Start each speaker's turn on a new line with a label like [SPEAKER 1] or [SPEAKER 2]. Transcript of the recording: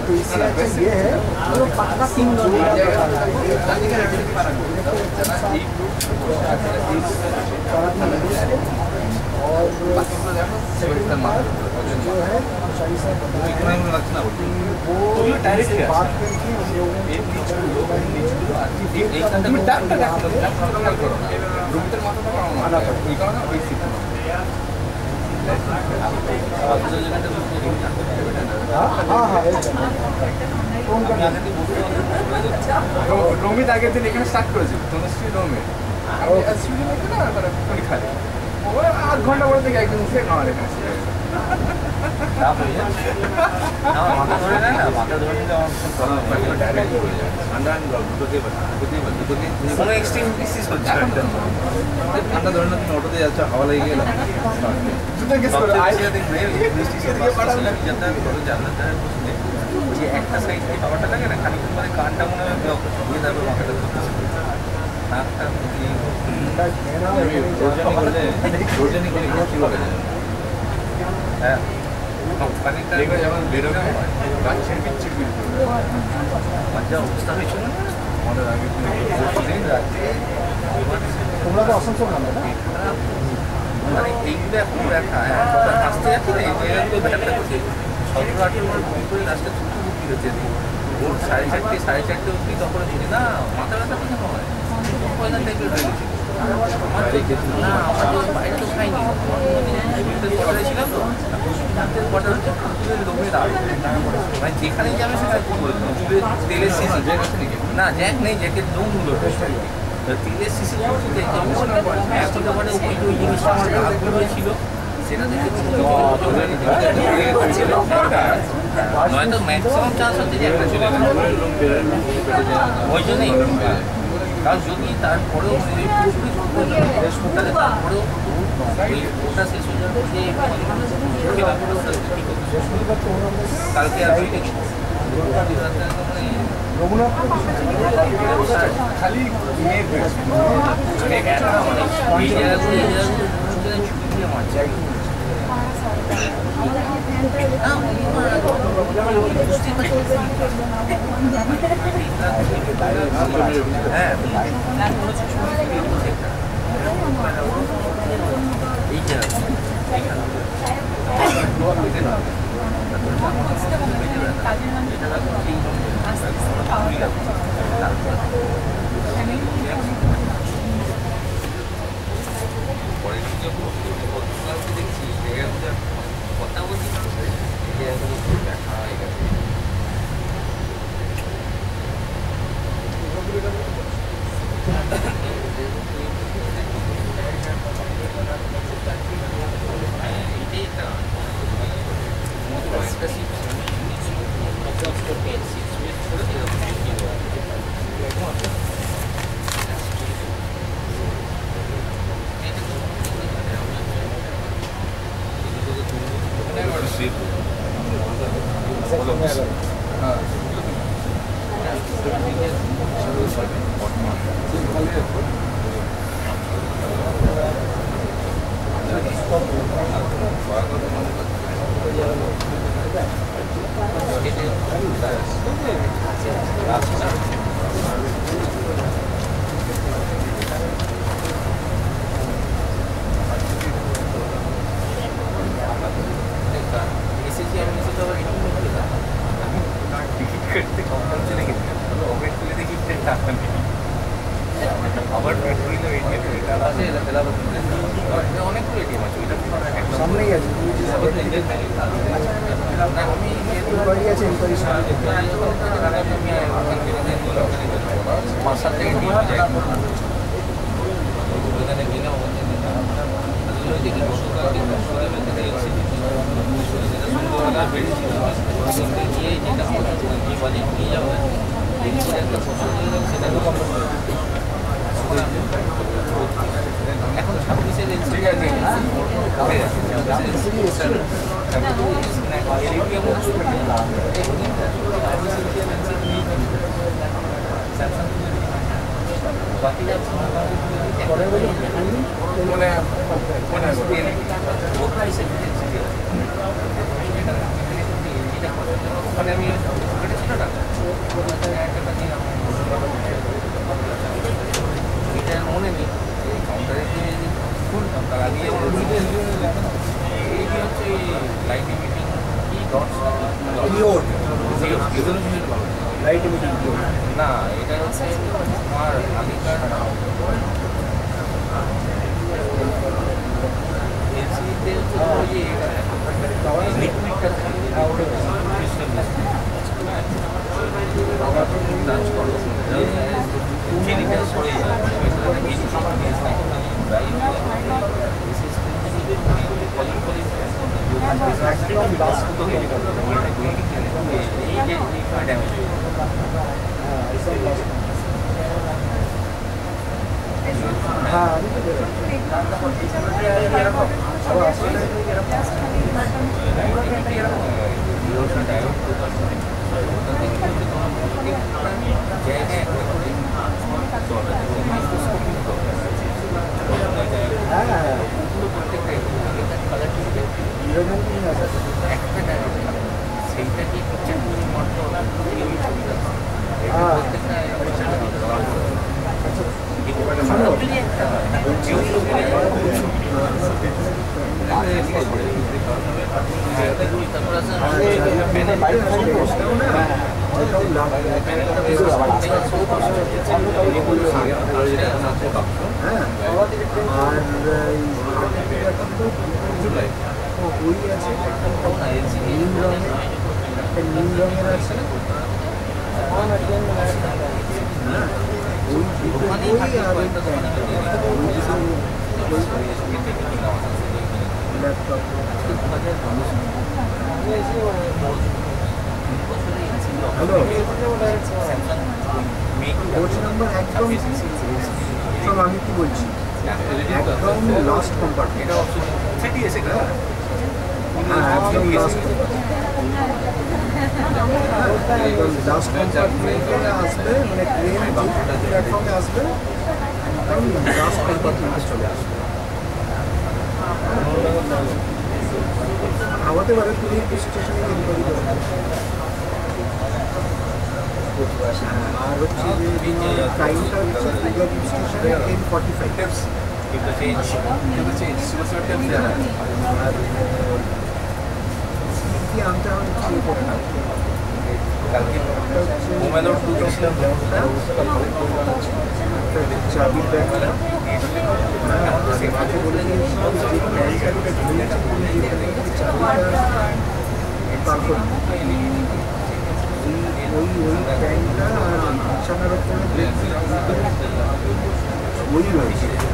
[SPEAKER 1] ये है जो पक्का 3 और जो है वो डायरेक्ट बात करके
[SPEAKER 2] রোমিত আগের দিন এখানে স্টার্ট করেছিল তনুশ্রী রোমে খালি 8 ঘন্টা পরে থেকে একদম উঠে খাওয়ার এখানে ঠান্ডা ধরে না তুমি অটোতে যাচ্ছ হাওয়া লেগে গেল একটা সাইড থেকে পাওয়াটা লাগে না খানিক্ষণ মানে কানটা মনে হয় ঘুরে যাবে মাথাটা হ্যাঁ যেমন বেরোবে গাছের পিচ্ছি মজা অবস্থা হয়েছিল না আমাদের আগে
[SPEAKER 1] তোমরা তো আসানসোল নামে না
[SPEAKER 2] মানে এইগুলো এখন দেখা আসতে যাচ্ছে না এই জায়গাগুলো ব্যাপারটা করছে 17-18 বই করে লাস্টে ছুটি হচ্ছে ভোর 4:30 অবধি তখন বলি না মাথা ব্যথা কেন হয় পয়লা টাইপের হয়ে গেছিল না আমাদের বাইরে তো খাইনি কোয়ার্টারে ছিলাম তো কোয়ার্টার হচ্ছে লোকের মানে যেখানে যাবে সেখানে তেলের সিসি না জ্যাক নেই জ্যাকের দমগুলো তেলের সিসি এখন তো মানে ওই জিনিসটা আমার রাতগুলো ছিল সেটা দেখে নয়তো ম্যাক্সিমাম চান্স হচ্ছে যে একটা চলে গেল ওই জন্যই কারণ যদি তারপরেও তাহলে তারপরেও ওটা শেষ হয়ে যাবে যে কালকে আর
[SPEAKER 1] খালি
[SPEAKER 2] কথা বলছি দেখা হয়ে গেছে এটা মনে নেই কাউন্টারে শুনতাম তার আগে এইটি হচ্ছে লাইট ইমিটিং কি ডটস
[SPEAKER 1] লাইট ইমিটিং
[SPEAKER 2] না এটা হচ্ছে আমার আগেকার এলসিডিতে হচ্ছে ওই লিকুইডটা ডান্স করো কেমিক্যাল সরে যায় সেইটাকে
[SPEAKER 1] Hello. Coach number একদম সব আমি কি বলছি একদম লাস্ট কম্পার্টমেন্ট
[SPEAKER 2] এটা অপশন 3D এসে গেল
[SPEAKER 1] হ্যাঁ একদম লাস্ট কম্পার্টমেন্টে আসবে মানে ট্রেন প্ল্যাটফর্মে আসবে একদম লাস্ট কম্পার্টমেন্টে চলে আসবে আমাদের বারে তুমি স্টেশনে ইনকোয়ারি করবে আর হচ্ছে যে টাইমটা হচ্ছে দুর্গাপুর স্টেশনে 10:45
[SPEAKER 2] টিপস কিন্তু চেঞ্জ সুপার টিপস দেওয়া
[SPEAKER 1] আর কি আনতে হবে ঠিক করে না
[SPEAKER 2] কালকে মোবাইলের টু ছিলাম
[SPEAKER 1] চাবি ব্যাগ সেটাকে বলে যে ব্যাগটা ধুয়ে চাবিটা পার করে ওই ট্যাঙ্কটা আর বিছানার ওপরে ওই রয়েছে